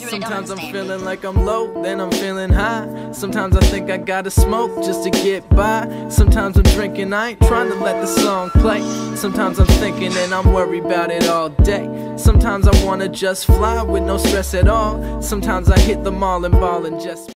Sometimes I'm feeling like I'm low, then I'm feeling high. Sometimes I think I gotta smoke just to get by. Sometimes I'm drinking, I ain't trying to let the song play. Sometimes I'm thinking and I'm worried about it all day. Sometimes I wanna just fly with no stress at all. Sometimes I hit the mall and ball and just